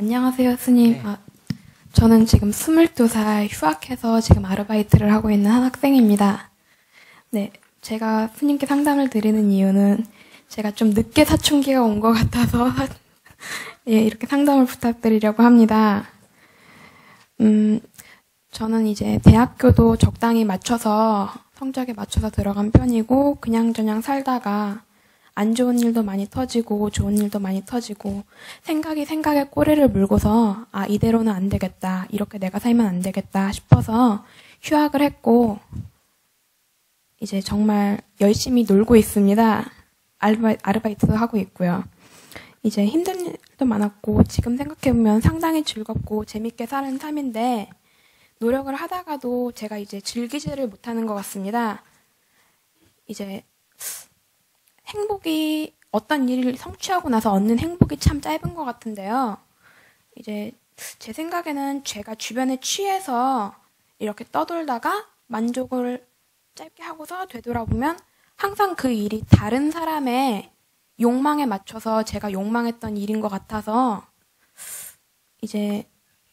안녕하세요, 스님. 네. 저는 지금 22살 휴학해서 지금 아르바이트를 하고 있는 한 학생입니다. 네, 제가 스님께 상담을 드리는 이유는 제가 좀 늦게 사춘기가 온 것 같아서 예, 이렇게 상담을 부탁드리려고 합니다. 저는 이제 대학교도 적당히 맞춰서 성적에 맞춰서 들어간 편이고 그냥저냥 살다가 안 좋은 일도 많이 터지고 좋은 일도 많이 터지고 생각이 생각에 꼬리를 물고서 이대로는 안 되겠다, 이렇게 내가 살면 안 되겠다 싶어서 휴학을 했고 이제 정말 열심히 놀고 있습니다. 아르바이트도 하고 있고요. 이제 힘든 일도 많았고 지금 생각해보면 상당히 즐겁고 재밌게 사는 삶인데 노력을 하다가도 제가 이제 즐기지를 못하는 것 같습니다. 이제 행복이 어떤 일을 성취하고 나서 얻는 행복이 참 짧은 것 같은데요. 이제 제 생각에는 제가 주변에 취해서 이렇게 떠돌다가 만족을 짧게 하고서 되돌아보면 항상 그 일이 다른 사람의 욕망에 맞춰서 제가 욕망했던 일인 것 같아서 이제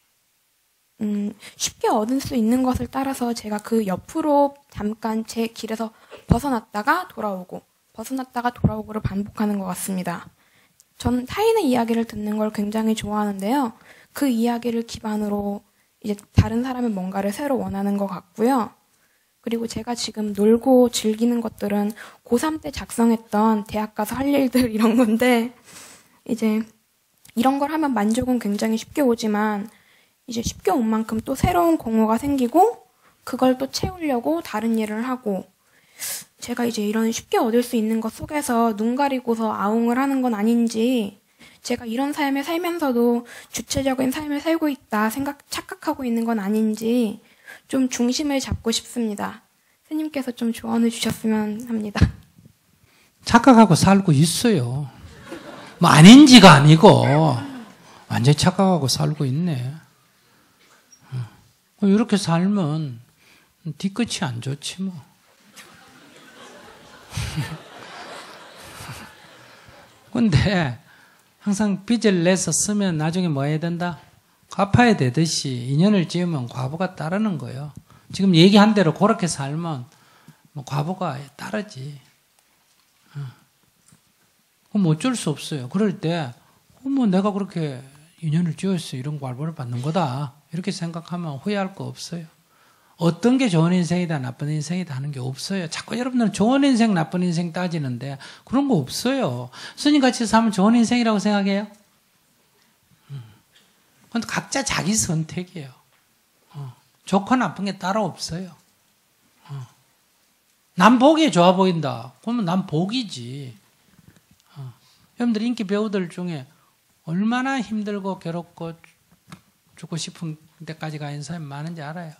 쉽게 얻을 수 있는 것을 따라서 제가 그 옆으로 잠깐 제 길에서 벗어났다가 돌아오고 벗어났다가 돌아오고를 반복하는 것 같습니다. 저는 타인의 이야기를 듣는 걸 굉장히 좋아하는데요. 그 이야기를 기반으로 이제 다른 사람의 뭔가를 새로 원하는 것 같고요. 그리고 제가 지금 놀고 즐기는 것들은 고3 때 작성했던 대학 가서 할 일들 이런 건데 이제 이런 걸 하면 만족은 굉장히 쉽게 오지만 이제 쉽게 온 만큼 또 새로운 공허가 생기고 그걸 또 채우려고 다른 일을 하고 제가 이제 이런 쉽게 얻을 수 있는 것 속에서 눈 가리고서 아웅을 하는 건 아닌지 제가 이런 삶을 살면서도 주체적인 삶을 살고 있다 착각하고 있는 건 아닌지 좀 중심을 잡고 싶습니다. 스님께서 좀 조언을 주셨으면 합니다. 착각하고 살고 있어요. 뭐 아닌지가 아니고 완전히 착각하고 살고 있네. 이렇게 살면 뒤끝이 안 좋지 뭐. 근데 항상 빚을 내서 쓰면 나중에 뭐 해야 된다? 갚아야 되듯이 인연을 지으면 과보가 따르는 거예요. 지금 얘기한 대로 그렇게 살면 뭐 과보가 따르지. 그럼 어쩔 수 없어요. 그럴 때 뭐 내가 그렇게 인연을 지어서 이런 과보를 받는 거다 이렇게 생각하면 후회할 거 없어요. 어떤 게 좋은 인생이다 나쁜 인생이다 하는 게 없어요. 자꾸 여러분들은 좋은 인생 나쁜 인생 따지는데 그런 거 없어요. 스님같이 사면 좋은 인생이라고 생각해요? 그건 각자 자기 선택이에요. 좋고 나쁜 게 따로 없어요. 남 보기에 좋아 보인다. 그러면 남 복이지. 여러분들 인기 배우들 중에 얼마나 힘들고 괴롭고 죽고 싶은 데까지 가 있는 사람이 많은지 알아요.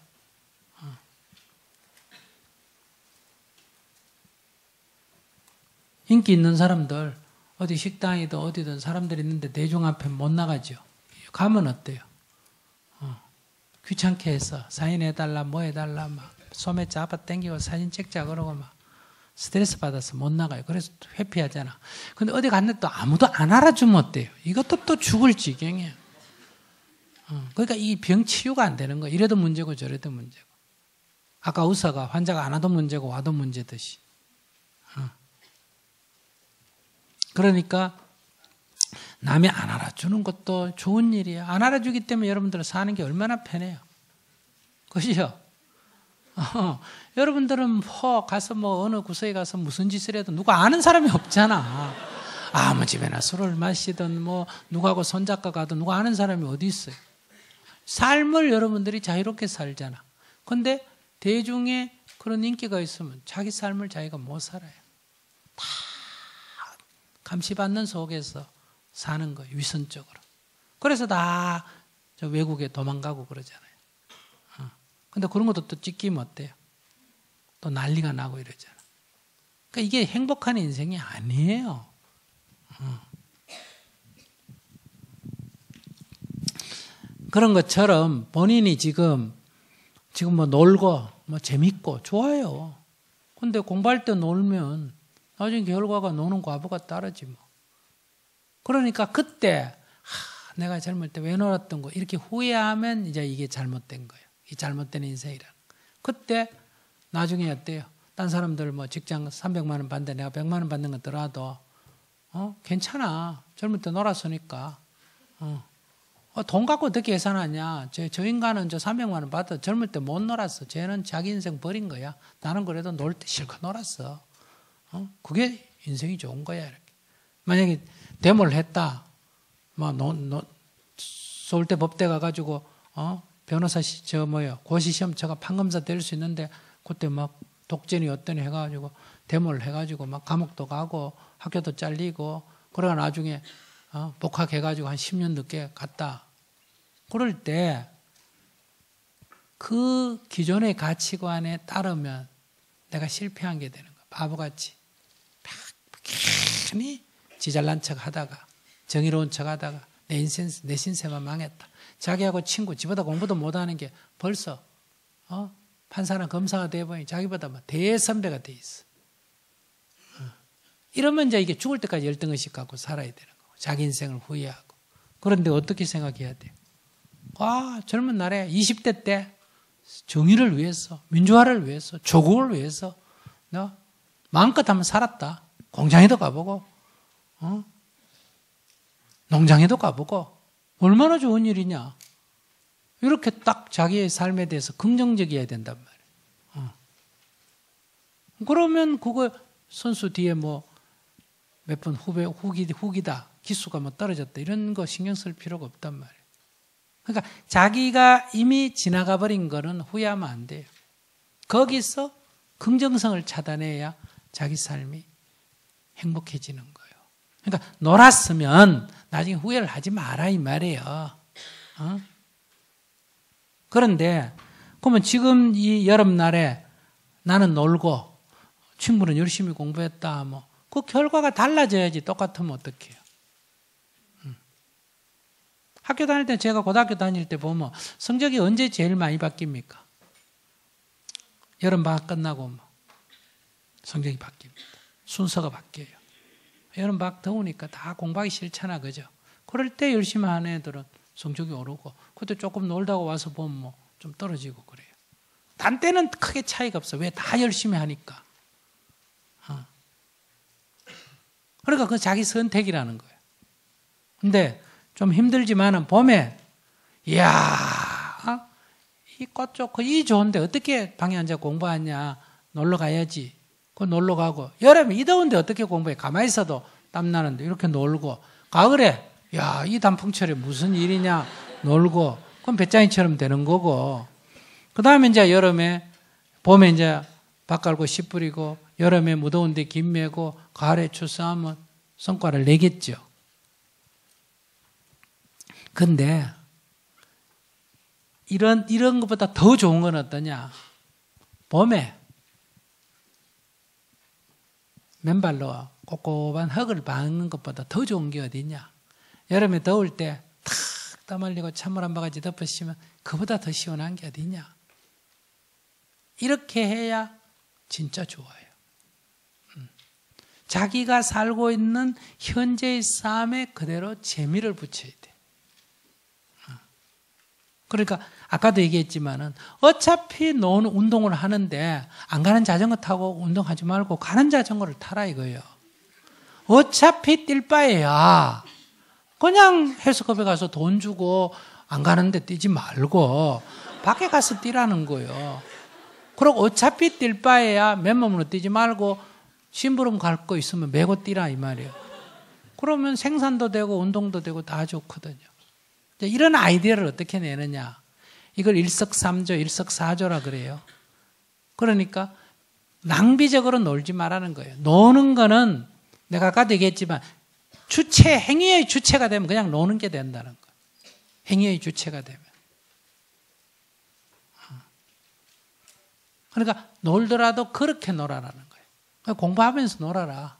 인기 있는 사람들 어디 식당이든 어디든 사람들이 있는데 대중 앞에 못 나가죠. 가면 어때요? 귀찮게 해서 사인해달라 뭐 해달라 막 소매 잡아 당기고 사진 찍자 그러고 막 스트레스 받아서 못 나가요. 그래서 회피하잖아. 근데 어디 갔는데 또 아무도 안 알아주면 어때요? 이것도 또 죽을 지경이에요. 그러니까 이 병 치유가 안 되는 거예요. 이래도 문제고 저래도 문제고. 아까 의사가 환자가 안 와도 문제고 와도 문제듯이. 그러니까 남이 안 알아주는 것도 좋은 일이에요. 안 알아주기 때문에 여러분들은 사는 게 얼마나 편해요. 그죠? 여러분들은 뭐 가서 뭐 어느 구석에 가서 무슨 짓을 해도 누가 아는 사람이 없잖아. 아무 집에나 술을 마시든 뭐 누구하고 손잡고 가든 누가 아는 사람이 어디 있어요. 삶을 여러분들이 자유롭게 살잖아. 근데 대중에 그런 인기가 있으면 자기 삶을 자기가 못 살아요. 다 감시받는 속에서 사는 거예요. 위선적으로. 그래서 다 저 외국에 도망가고 그러잖아요. 근데 그런 것도 또 찍히면 어때요? 또 난리가 나고 이러잖아. 그러니까 이게 행복한 인생이 아니에요. 그런 것처럼 본인이 지금 뭐 놀고 뭐 재밌고 좋아요. 근데 공부할 때 놀면 나중에 결과가 노는 과보가 따르지 뭐. 그러니까 그때 내가 젊을 때 왜 놀았던 거 이렇게 후회하면 이제 이게 잘못된 거예요. 이 잘못된 인생이라. 그때 나중에 어때요? 딴 사람들 뭐 직장 300만 원 받는데 내가 100만 원 받는 거 더라도 괜찮아. 젊을 때 놀았으니까. 돈 갖고 어떻게 계산하냐. 저 인간은 저 300만 원 받아 젊을 때 못 놀았어. 쟤는 자기 인생 버린 거야. 나는 그래도 놀 때 실컷 놀았어. 그게 인생이 좋은 거야. 이렇게. 만약에 데모를 했다. 뭐 서울대 법대 가가지고 변호사 고시 시험 제가 판검사 될 수 있는데 그때 막 독재니 어떠니 해가지고 데모를 해가지고 막 감옥도 가고 학교도 잘리고 그러다 나중에 복학해가지고 한 10년 늦게 갔다. 그럴 때 그 기존의 가치관에 따르면 내가 실패한 게 되는 거야. 바보같이. 괜히 지잘난 척 하다가 정의로운 척 하다가 내 신세만 망했다. 자기하고 친구 지보다 공부도 못하는 게 벌써 판사나 검사가 돼보니 자기보다 대선배가 돼 있어. 이러면 이제 이게 죽을 때까지 열등의식 갖고 살아야 되는 거고 자기 인생을 후회하고. 그런데 어떻게 생각해야 돼요? 젊은 날에 20대 때 정의를 위해서 민주화를 위해서 조국을 위해서 마음껏 한번 살았다. 공장에도 가보고 농장에도 가보고 얼마나 좋은 일이냐. 이렇게 딱 자기의 삶에 대해서 긍정적이어야 된단 말이에요. 그러면 그거 선수 뒤에 뭐 몇 번 후기다 기수가 뭐 떨어졌다 이런 거 신경 쓸 필요가 없단 말이에요. 그러니까 자기가 이미 지나가 버린 거는 후회하면 안 돼요. 거기서 긍정성을 찾아내야 자기 삶이 행복해지는 거예요. 그러니까 놀았으면 나중에 후회를 하지 마라 이 말이에요. 그런데 그러면 지금 이 여름날에 나는 놀고 친구는 열심히 공부했다. 그 결과가 달라져야지. 똑같으면 어떡해요? 학교 다닐 때 제가 고등학교 다닐 때 보면 성적이 언제 제일 많이 바뀝니까? 여름방학 끝나고 성적이 바뀝니다. 순서가 바뀌어요. 여름방학 더우니까 다 공부하기 싫잖아. 그죠? 그럴 때 열심히 하는 애들은 성적이 오르고 그때 조금 놀다가 와서 보면 좀 떨어지고 그래요. 단 때는 크게 차이가 없어. 왜? 다 열심히 하니까. 그러니까 그 자기 선택이라는 거예요. 근데 좀 힘들지만은 봄에 이야 이 꽃 좋고 이 좋은데 어떻게 방에 앉아 공부하냐. 놀러 가야지. 그 놀러 가고 여름에 이 더운데 어떻게 공부해. 가만히 있어도 땀나는데 이렇게 놀고 가을에 야, 이 단풍철에 무슨 일이냐 놀고 그럼 배짱이처럼 되는 거고 그 다음에 이제 여름에 봄에 이제 밥 갈고 씨 뿌리고 여름에 무더운데 김 매고 가을에 출산하면 성과를 내겠죠. 근데 이런 것보다 더 좋은 건 어떠냐. 봄에 맨발로 꼿꼿한 흙을 밟는 것보다 더 좋은 게 어디냐. 여름에 더울 때 탁 땀 흘리고 찬물 한 바가지 덮으시면 그보다 더 시원한 게 어디냐. 이렇게 해야 진짜 좋아요. 자기가 살고 있는 현재의 삶에 그대로 재미를 붙여야 돼. 그러니까 아까도 얘기했지만은 어차피 운동을 하는데 안 가는 자전거 타고 운동하지 말고 가는 자전거를 타라 이거예요. 어차피 뛸 바에야 그냥 헬스클럽에 가서 돈 주고 안 가는데 뛰지 말고 밖에 가서 뛰라는 거예요. 그리고 어차피 뛸 바에야 맨몸으로 뛰지 말고 심부름 갈 거 있으면 메고 뛰라 이 말이에요. 그러면 생산도 되고 운동도 되고 다 좋거든요. 이런 아이디어를 어떻게 내느냐. 이걸 일석삼조, 일석사조라 그래요. 그러니까 낭비적으로 놀지 말라는 거예요. 노는 거는 내가 아까도 얘기했지만 행위의 주체가 되면 그냥 노는 게 된다는 거예요. 행위의 주체가 되면. 그러니까 놀더라도 그렇게 놀아라는 거예요. 공부하면서 놀아라.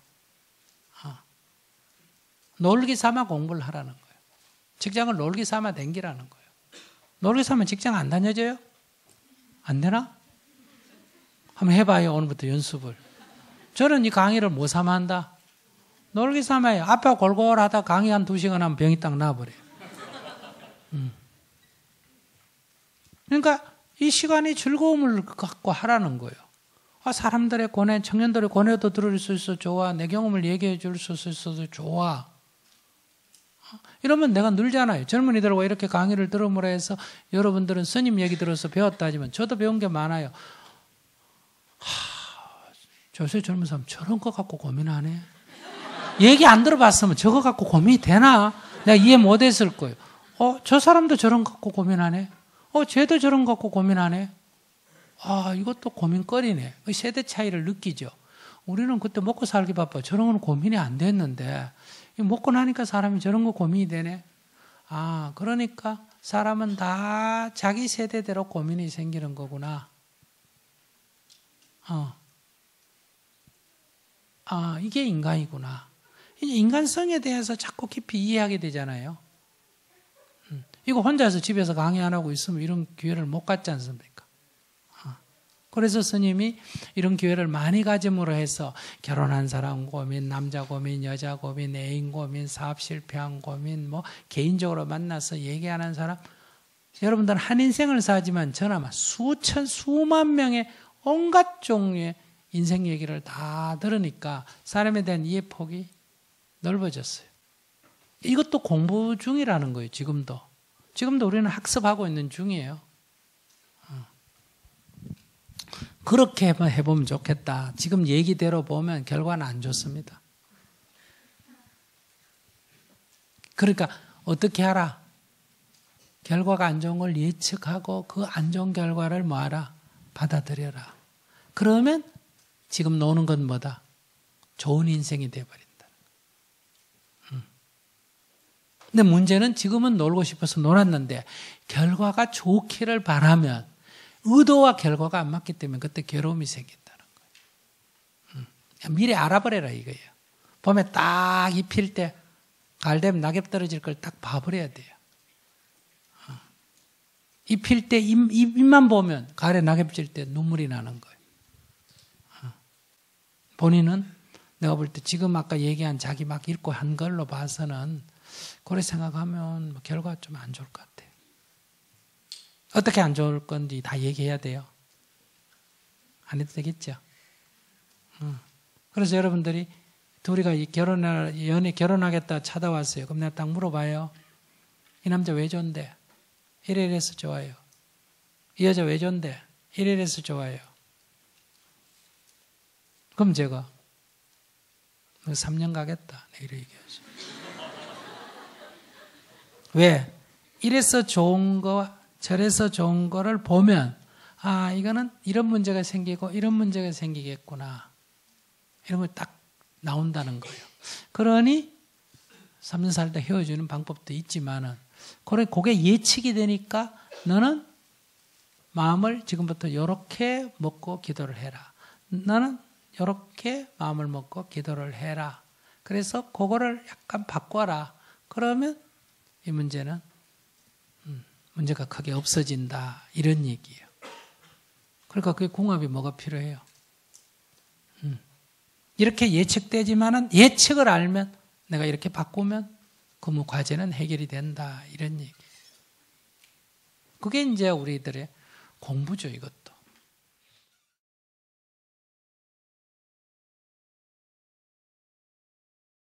놀기 삼아 공부를 하라는 거예요. 직장을 놀기 삼아 댕기라는 거예요. 놀기 삼아 직장 안 다녀져요? 안 되나? 한번 해봐요. 오늘부터 연습을. 저는 이 강의를 뭐 삼아 한다? 놀기 삼아요. 앞에 골골하다 강의 한 2시간 하면 병이 딱 나와버려요. 그러니까 이 시간이 즐거움을 갖고 하라는 거예요. 사람들의 고뇌, 청년들의 고뇌도 들을 수 있어 좋아. 내 경험을 얘기해 줄 수 있어서 좋아. 이러면 내가 늘잖아요. 젊은이들과 이렇게 강의를 들음으로 해서 여러분들은 스님 얘기 들어서 배웠다 하지만 저도 배운 게 많아요. 요새 젊은 사람 저런 거 갖고 고민하네. 얘기 안 들어봤으면 저거 갖고 고민이 되나? 내가 이해 못했을 거예요. 저 사람도 저런 거 갖고 고민하네. 쟤도 저런 거 갖고 고민하네. 이것도 고민거리네. 세대 차이를 느끼죠. 우리는 그때 먹고 살기 바빠. 저런 건 고민이 안 됐는데 먹고 나니까 사람이 저런 거 고민이 되네. 그러니까 사람은 다 자기 세대대로 고민이 생기는 거구나. 이게 인간이구나. 이제 인간성에 대해서 자꾸 깊이 이해하게 되잖아요. 이거 혼자서 집에서 강의 안 하고 있으면 이런 기회를 못 갖지 않습니까? 그래서 스님이 이런 기회를 많이 가짐으로 해서 결혼한 사람 고민, 남자 고민, 여자 고민, 애인 고민, 사업 실패한 고민, 개인적으로 만나서 얘기하는 사람, 여러분들은 한 인생을 사지만 저는 아마 수만 명의 온갖 종류의 인생 얘기를 다 들으니까 사람에 대한 이해 폭이 넓어졌어요. 이것도 공부 중이라는 거예요. 지금도 우리는 학습하고 있는 중이에요. 그렇게 해보면 좋겠다. 지금 얘기대로 보면 결과는 안 좋습니다. 그러니까 어떻게 하라? 결과가 안 좋은 걸 예측하고 그 안 좋은 결과를 뭐하라? 받아들여라. 그러면 지금 노는 건 뭐다? 좋은 인생이 돼버린다. 근데 문제는 지금은 놀고 싶어서 놀았는데 결과가 좋기를 바라면 의도와 결과가 안 맞기 때문에 그때 괴로움이 생긴다는 거예요. 미리 알아버려라 이거예요. 봄에 딱 잎 필 때 가을 되면 낙엽 떨어질 걸 딱 봐버려야 돼요. 잎 필 때 잎만 보면 가을에 낙엽 질 때 눈물이 나는 거예요. 본인은 내가 볼 때 지금 아까 얘기한 자기 막 읽고 한 걸로 봐서는 그래 생각하면 결과가 좀 안 좋을 것 같아요. 어떻게 안 좋을 건지 다 얘기해야 돼요. 안 해도 되겠죠? 그래서 여러분들이 둘이가 결혼하겠다 찾아왔어요. 그럼 내가 딱 물어봐요. 이 남자 왜 좋은데? 이래서 좋아요. 이 여자 왜 좋은데? 이래서 좋아요. 그럼 제가 3년 가겠다. 이렇게 얘기하죠. 왜? 이래서 좋은 거, 저래서 좋은 거를 보면 이거는 이런 문제가 생기고 이런 문제가 생기겠구나. 이런 걸 딱 나온다는 거예요. 그러니 3년 살다 헤어지는 방법도 있지만은 그게 예측이 되니까 너는 마음을 지금부터 이렇게 먹고 기도를 해라. 너는 이렇게 마음을 먹고 기도를 해라. 그래서 그거를 약간 바꿔라. 그러면 이 문제는 문제가 크게 없어진다. 이런 얘기예요. 그러니까 그게 궁합이 뭐가 필요해요? 이렇게 예측되지만은 예측을 알면 내가 이렇게 바꾸면 그 과제는 해결이 된다. 이런 얘기. 그게 이제 우리들의 공부죠, 이것도.